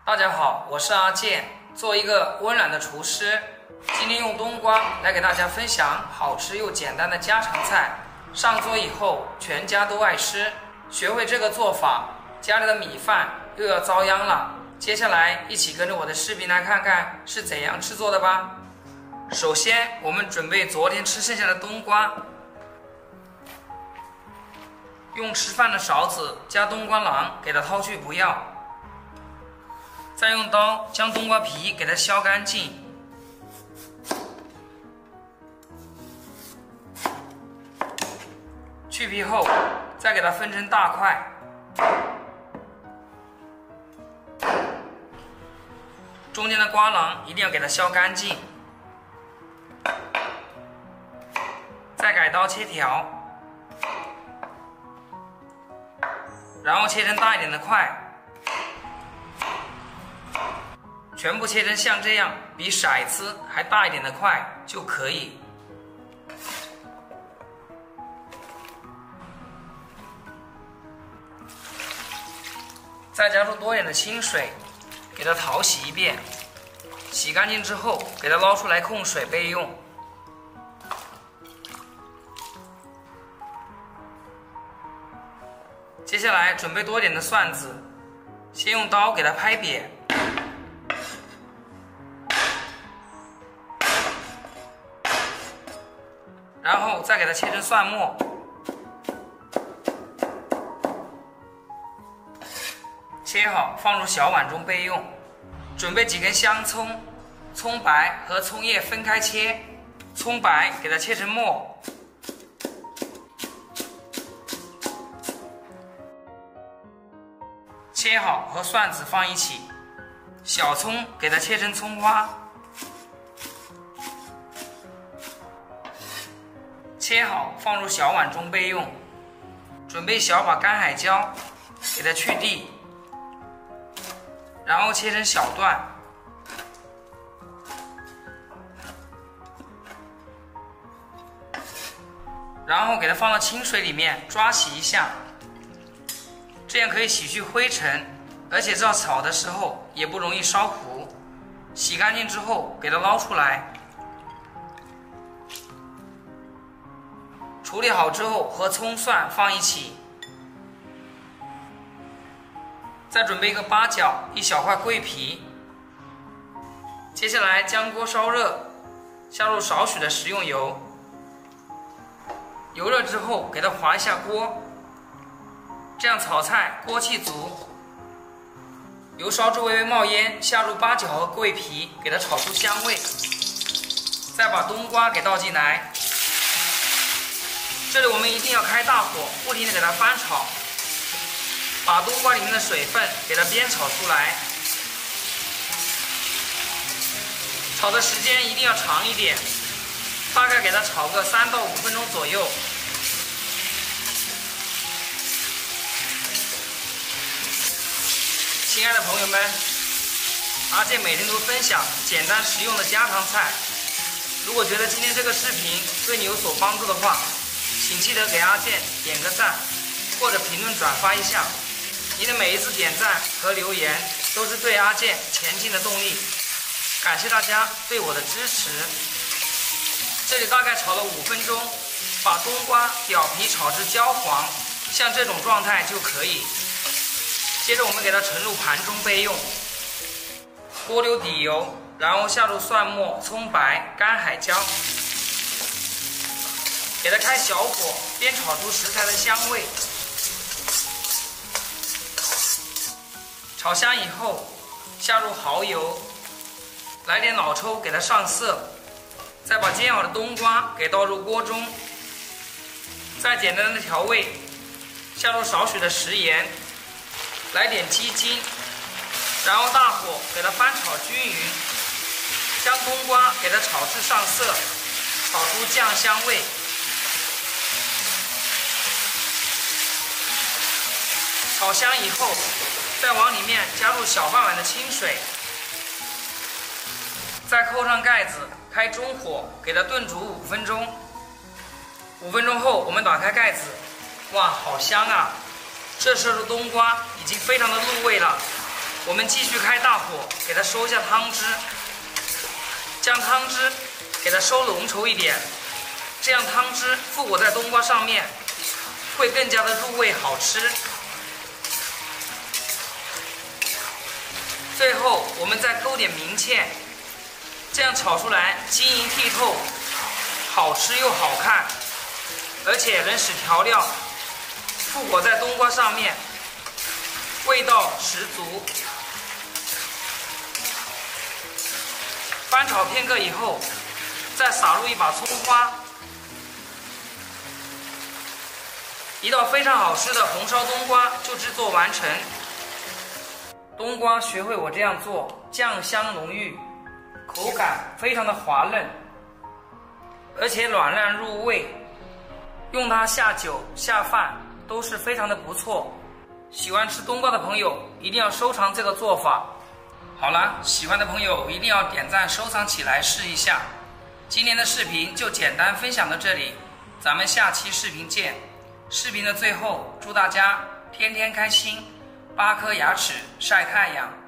大家好，我是阿健，做一个温暖的厨师。今天用冬瓜来给大家分享好吃又简单的家常菜，上桌以后全家都爱吃。学会这个做法，家里的米饭又要遭殃了。接下来一起跟着我的视频来看看是怎样制作的吧。首先，我们准备昨天吃剩下的冬瓜，用吃饭的勺子加冬瓜囊给它掏去不要，再用刀将冬瓜皮给它削干净，去皮后再给它分成大块，中间的瓜囊一定要给它削干净，再改刀切条，然后切成大一点的块，全部切成像这样比骰子还大一点的块就可以。再加入多点的清水，给它淘洗一遍，洗干净之后给它捞出来控水备用。接下来准备多点的蒜子，先用刀给它拍扁，然后再给它切成蒜末，切好放入小碗中备用。准备几根香葱，葱白和葱叶分开切，葱白给它切成末，切好和蒜子放一起，小葱给它切成葱花，切好放入小碗中备用。准备小把干海椒，给它去蒂，然后切成小段，然后给它放到清水里面抓洗一下，这样可以洗去灰尘，而且在炒的时候也不容易烧糊。洗干净之后给它捞出来，处理好之后和葱蒜放一起，再准备一个八角，一小块桂皮。接下来将锅烧热，下入少许的食用油，油热之后给它划一下锅，这样炒菜锅气足。油烧至微微冒烟，下入八角和桂皮，给它炒出香味。再把冬瓜给倒进来，这里我们一定要开大火，不停地给它翻炒，把冬瓜里面的水分给它煸炒出来。炒的时间一定要长一点，大概给它炒个3到5分钟左右。亲爱的朋友们，阿健每天都分享简单实用的家常菜。如果觉得今天这个视频对你有所帮助的话，请记得给阿健点个赞，或者评论转发一下。你的每一次点赞和留言都是对阿健前进的动力，感谢大家对我的支持。这里大概炒了5分钟，把冬瓜表皮炒至焦黄，像这种状态就可以。接着我们给它盛入盘中备用。锅留底油，然后下入蒜末、葱白、干海椒，给它开小火，煸炒出食材的香味。炒香以后，下入蚝油，来点老抽给它上色，再把煎好的冬瓜给倒入锅中，再简单的调味，下入少许的食盐，来点鸡精，然后大火给它翻炒均匀，将冬瓜给它炒至上色，炒出酱香味。炒香以后，再往里面加入小半碗的清水，再扣上盖子，开中火给它炖煮5分钟。5分钟后我们打开盖子，哇，好香啊！这时候的冬瓜已经非常的入味了， 我们继续开大火，给它收一下汤汁，将汤汁给它收浓稠一点，这样汤汁覆裹在冬瓜上面，会更加的入味好吃。最后我们再勾点明芡，这样炒出来晶莹剔透，好吃又好看，而且能使调料覆裹在冬瓜上面，味道十足。翻炒片刻以后，再撒入一把葱花，一道非常好吃的红烧冬瓜就制作完成。冬瓜学会我这样做，酱香浓郁，口感非常的滑嫩，而且软烂入味，用它下酒下饭都是非常的不错。喜欢吃冬瓜的朋友一定要收藏这个做法。好了，喜欢的朋友一定要点赞收藏起来试一下。今天的视频就简单分享到这里，咱们下期视频见。视频的最后，祝大家天天开心，8颗牙齿晒太阳。